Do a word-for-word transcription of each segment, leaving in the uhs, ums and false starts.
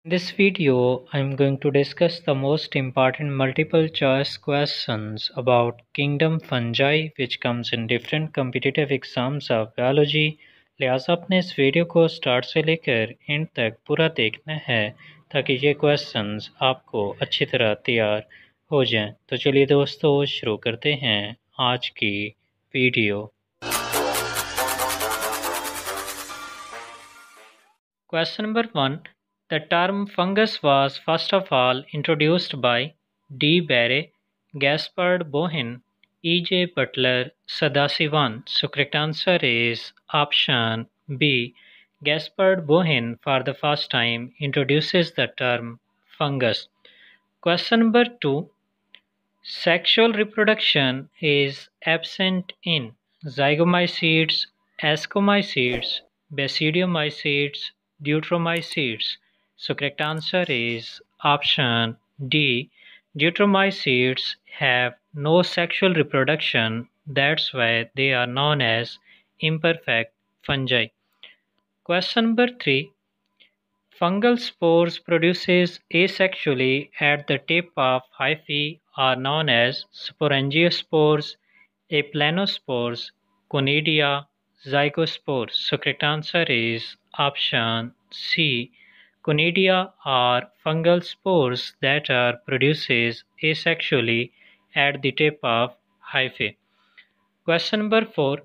In this video, I'm going to discuss the most important multiple choice questions about kingdom fungi which comes in different competitive exams of biology. लिहाजा आपने इस video को start से लेकर and तक पूरा देखना है ताकि ये क्वेश्चंस आपको अच्छी तरह तैयार हो जाएं। तो चलिए दोस्तों शुरू करते हैं आज की video. Question number one. The term fungus was first of all introduced by D. Barre, Gaspard Bohin, E. J. Butler, Sadasivan. So correct answer is option B. Gaspard Bohin for the first time introduces the term fungus. Question number two. Sexual reproduction is absent in zygomycetes, ascomycetes, basidiomycetes, deuteromycetes. So correct answer is option D. Deuteromycetes have no sexual reproduction, that's why they are known as imperfect fungi. Question number three. Fungal spores produced asexually at the tip of hyphae are known as sporangiospores, aplanospores, conidia, zygospores. So correct answer is option C. Conidia are fungal spores that are produced asexually at the tip of hyphae. Question number four.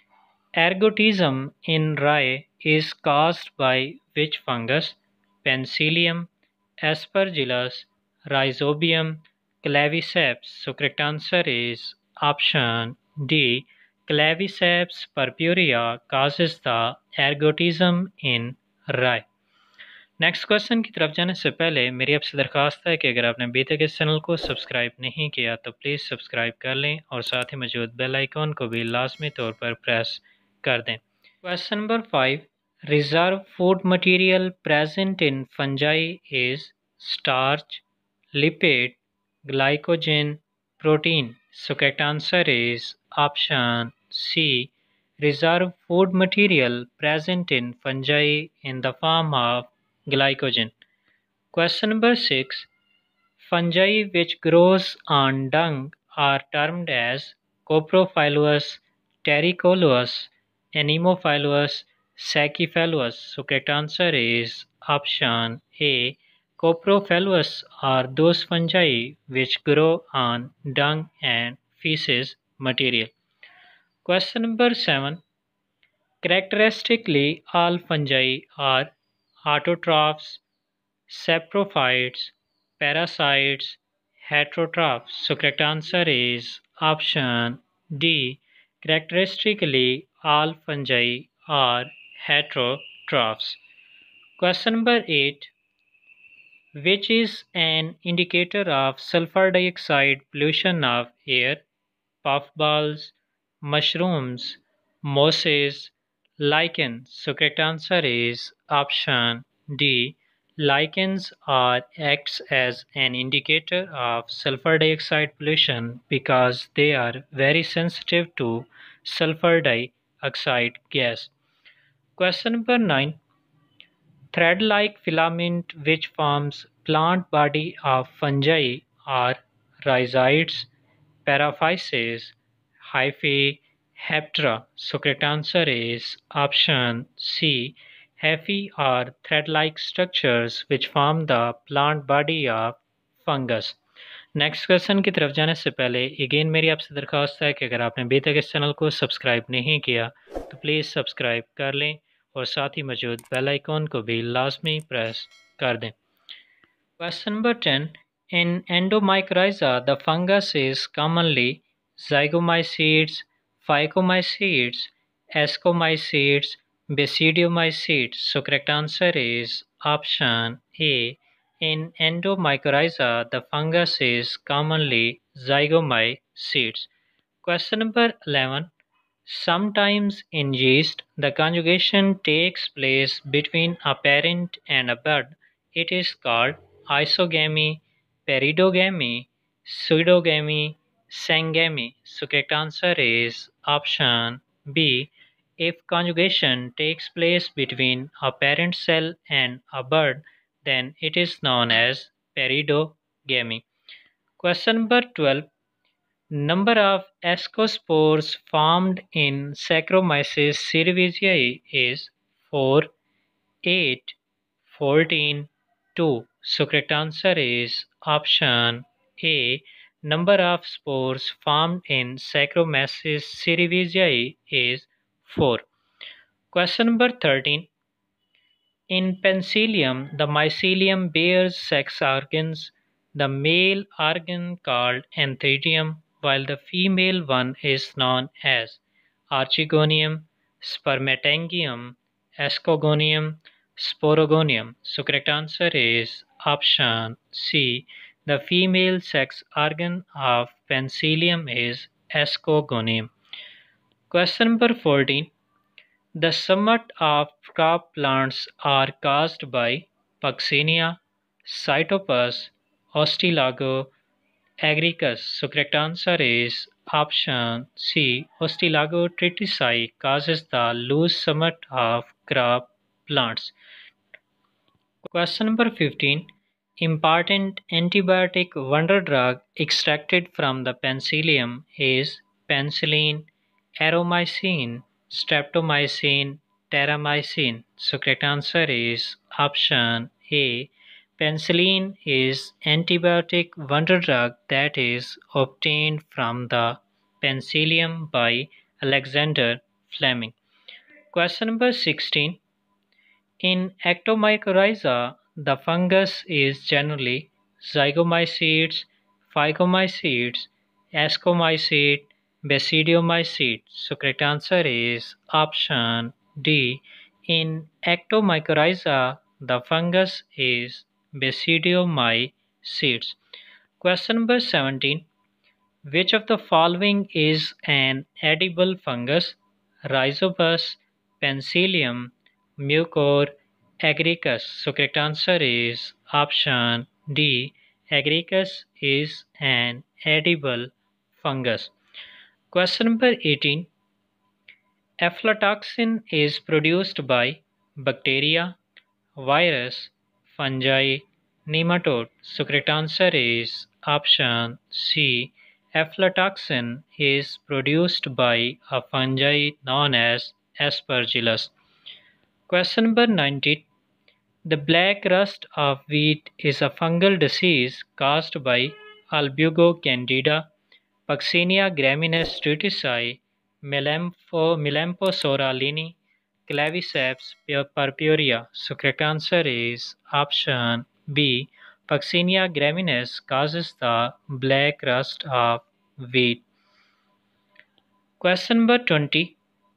Ergotism in rye is caused by which fungus? Penicillium, Aspergillus, Rhizobium, Claviceps. So correct answer is option D. Claviceps purpurea causes the ergotism in rye. Next question की तरफ जाने से पहले मेरी आपसे दरख्वास्त है कि अगर आपने अभी तक इस चैनल को सब्सक्राइब नहीं किया तो प्लीज़ सब्सक्राइब कर लें और साथ ही मौजूद बेल आइकॉन को भी लाजमी तौर पर प्रेस कर दें। Question number five. Reserve food material present in fungi is starch, lipid, glycogen, protein. So correct answer is option C. Reserve food material present in fungi in the form of glycogen. Question number six. Fungi which grows on dung are termed as coprophilous, terricolous, anemophilous, sachyphilous. So correct answer is option A. Coprophilous are those fungi which grow on dung and feces material. Question number seven. Characteristically, all fungi are autotrophs, saprophytes, parasites, heterotrophs. So correct answer is option D. Characteristically, all fungi are heterotrophs. Question number eight. Which is an indicator of sulfur dioxide pollution of air? Puffballs, mushrooms, mosses, lichens. So correct answer is option D. Lichens are acts as an indicator of sulfur dioxide pollution because they are very sensitive to sulfur dioxide gas. Question number nine. Thread-like filament which forms plant body of fungi are rhizoids, paraphyses, hyphae, heptera. So correct answer is option C. Hyphae are thread-like structures which form the plant body of fungus. Next question की तरफ जाने से पहले again मेरी आपसे दरख्वास्त है कि अगर आपने अभी तक इस चैनल को सब्सक्राइब नहीं किया तो प्लीज़ सब्सक्राइब कर लें और साथ ही मौजूद बेल आइकॉन को भी लाजमी प्रेस कर दें। Question number ten. In endomycorrhiza, the fungus is commonly zygomycetes, phycomycetes, ascomycetes, basidiomycetes. So correct answer is option A. In endomycorrhiza, the fungus is commonly zygomycetes. Question number eleven. Sometimes in yeast, the conjugation takes place between a parent and a bud. It is called isogamy, peridogamy, pseudogamy, sangamy. So correct answer is option B. If conjugation takes place between a parent cell and a bud, then it is known as peridogamy. Question number twelve. Number of ascospores formed in Saccharomyces cerevisiae is four, eight, fourteen, two. So correct answer is option A. Number of spores formed in Saccharomyces cerevisiae is four. Question number thirteen. In Penicillium, the mycelium bears sex organs, the male organ called antheridium, while the female one is known as archegonium, spermatangium, ascogonium, sporogonium. So correct answer is option C. The female sex organ of Penicillium is ascogonium. Question number fourteen. The summit of crop plants are caused by Puccinia, Cytopus, Ostilago, Agricus. So correct answer is option C. Ostilago tritici causes the loose summit of crop plants. Question number fifteen. Important antibiotic wonder drug extracted from the penicillium is penicillin, aromycin, streptomycin, terramycin. So correct answer is option A. Penicillin is antibiotic wonder drug that is obtained from the penicillium by Alexander Fleming. Question number sixteen. In Actomycorrhiza, the fungus is generally zygomycetes, phaegomycetes, ascomycete, basidiomycete. So correct answer is option D. In Actomycorrhiza, the fungus is basidiomycetes. Question number seventeen. Which of the following is an edible fungus? Rhizopus, Penicillium, Mucor, Agricus. So correct answer is option D. Agricus is an edible fungus. Question number eighteen. Aflatoxin is produced by bacteria, virus, fungi, nematode. So correct answer is option C. Aflatoxin is produced by a fungi known as Aspergillus. Question number nineteen. The black rust of wheat is a fungal disease caused by Albugo candida, Puccinia graminis tritici, Melampo, Melamposora lini, Claviceps purpurea. So correct answer is option B. Puccinia graminis causes the black rust of wheat. Question number twenty.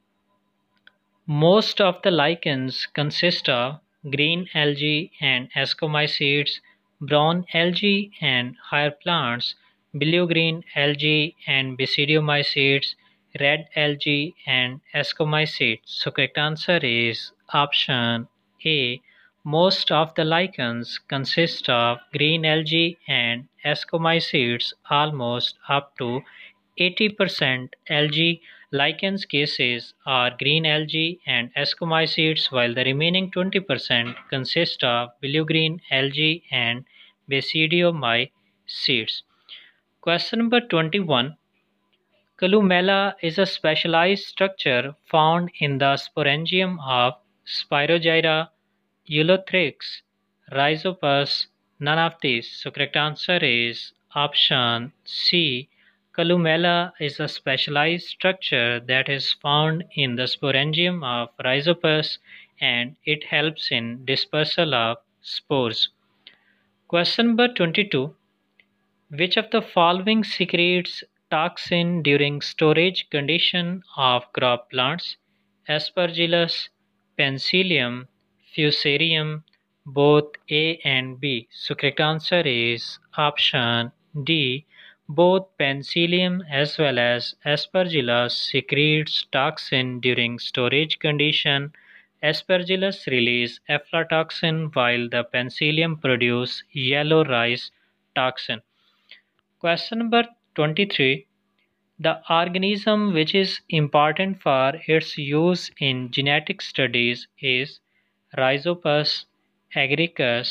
Most of the lichens consist of green algae and ascomycetes, brown algae and higher plants, blue-green algae and basidiomycetes, red algae and ascomycetes. So correct answer is option A. Most of the lichens consist of green algae and ascomycetes, almost up to eighty percent algae. Lichens cases are green algae and ascomycetes, while the remaining twenty percent consist of blue-green algae and basidiomycetes. Question number twenty-one. Columella is a specialized structure found in the sporangium of Spirogyra, Eulothrix, Rhizopus, none of these. So correct answer is option C. Columella is a specialized structure that is found in the sporangium of Rhizopus and it helps in dispersal of spores. Question number twenty-two. Which of the following secretes toxin during storage condition of crop plants? Aspergillus, Penicillium, Fusarium, both A and B. So correct answer is option D. Both Penicillium as well as Aspergillus secretes toxin during storage condition. Aspergillus release aflatoxin while the Penicillium produce yellow rice toxin. Question number twenty-three. The organism which is important for its use in genetic studies is Rhizopus, Agricus,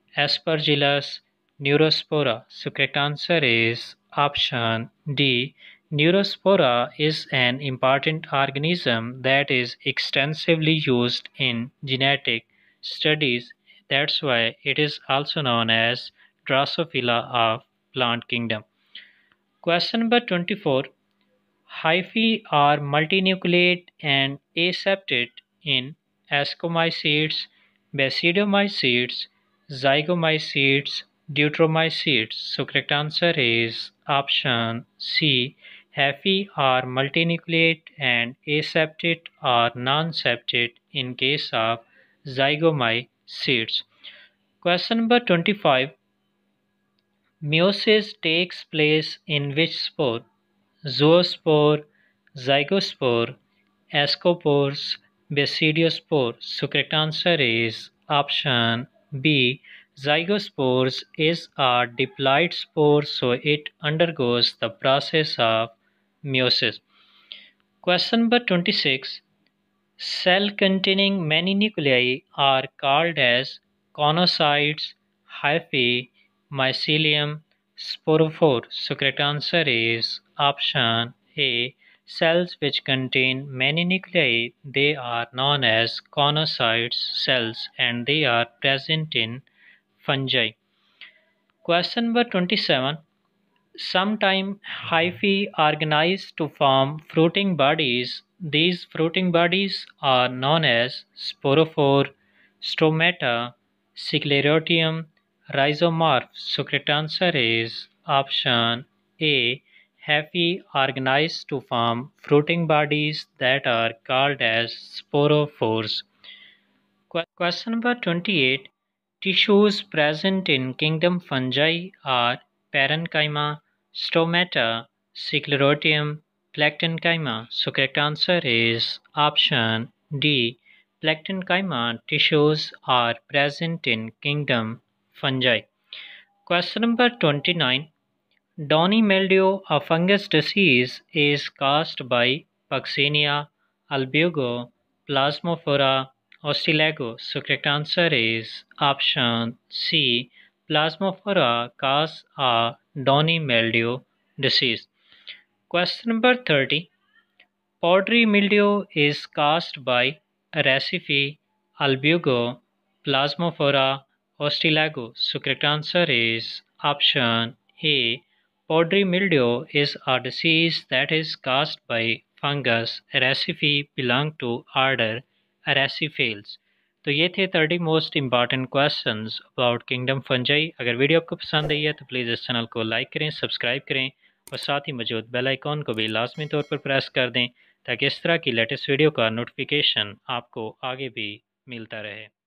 Aspergillus, Neurospora. So correct answer is option D. Neurospora is an important organism that is extensively used in genetic studies. That's why it is also known as Drosophila of plant kingdom. Question number twenty-four. Hyphae are multinucleate and aseptate in ascomycetes, basidiomycetes, zygomycetes, deuteromycetes. So correct answer is option C. Hyphae are multinucleate and aseptate or non-septate in case of zygomycetes. Question number twenty-five. Meiosis takes place in which spore? Zoospore, zygospore, ascospores, basidiospore. So correct answer is option B. Zygospores is a diploid spore, so it undergoes the process of meiosis. Question number twenty-six. Cell containing many nuclei are called as conocytes, hyphae, mycelium, sporophore. So correct answer is option A. Cells which contain many nuclei, they are known as conocytes cells and they are present in fungi. Question number twenty-seven. Sometimes hyphae organize to form fruiting bodies. These fruiting bodies are known as sporophore, stomata, sclerotium, rhizomorph. So correct answer is option A. Hyphae organize to form fruiting bodies that are called as sporophores. Question number twenty-eight. Tissues present in kingdom fungi are parenchyma, stomata, sclerotium, placenkyma. So correct answer is option D. Placenkyma tissues are present in kingdom fungi. Question number twenty-nine. Downy mildew, a fungus disease, is caused by Puccinia, albugo, Plasmofora, Ostilago. So correct answer is option C. Plasmofora cause a downy mildew disease. Question number thirty. Powdery mildew is caused by Recife, albugo, Plasmofora, Ostilago. So correct answer is option A. Powdery mildew is a disease that is caused by fungus. Recife belong to order Raciphiales. तो ये थे thirty most important questions about kingdom fungi. अगर video आपको पसंद आई है तो please इस channel को लाइक करें, सब्सक्राइब करें और साथ ही मौजूद बेल आइकॉन को भी लाजमी तौर पर प्रेस कर दें ताकि इस तरह की लेटेस्ट वीडियो का नोटिफिकेशन आपको आगे भी मिलता रहे।